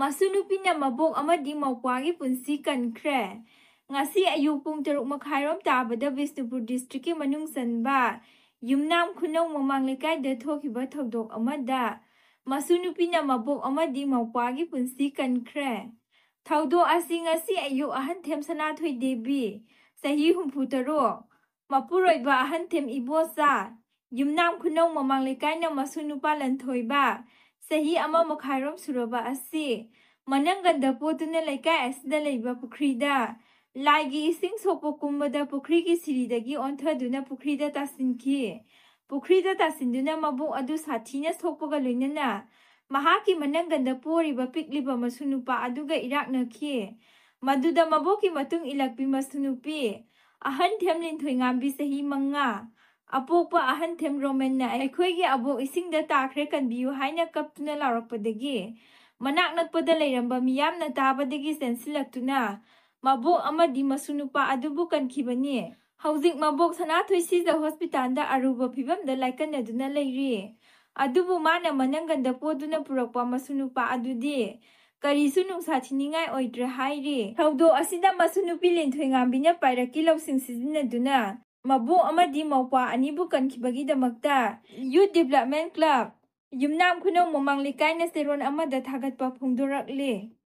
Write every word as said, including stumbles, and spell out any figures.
Masu nupina mabok amadi moupagi punshi kankhre. Ngasi ayuk pung teruk makhairom tabada Bishnupur districtki manung sanba yumnam khunau mamang lekai da thokiba thodok amada masu nupina mabok amadi moupagi punshi kankhre. Thodok asi ngasi ayuk ahanthem sanathoi debi sahi humpu teruk mapuroiba ahanthem ibosa yumnam khunau mamang lekai na masu nupa lanthoiba sahi ama makhairom suraba asi mananganda potuna lekai asida leiba pukrida laigi ising sopo kumbada pukrigi siridagi onthaduna pukrida tasinki pukrida tasinduna mabok adu sathina sokpaga loinana mahaki mananganda poriba pikliba masunupa aduga iraknaki maduda maboki matung ilakpi masunupi ahanthem linthoi ngambi sahi manga apokpa ahanthem romanna aikhoigi abok isingda takhre kanbiyu haina kaptuna laurakpadagi manak nakpada leiramba miyamna tabadagi sensilaktuna mabok amadi masunupa adubu kankibani hauzik mabok sanathoi siza hospitalda aruba phibamda laikanaduna leiri adubu mana mananganda poduna purakpa masunupa adudi karisu nungsa thiningai oidra hairi thaudo asida masunupi linthoi ngambina pairaki lausing sizinaduna mabok amadi maupa anibu kankibagi damakta Youth Development Club yumnam khunau mamang lekai na seron amada thagatpa phungdorakle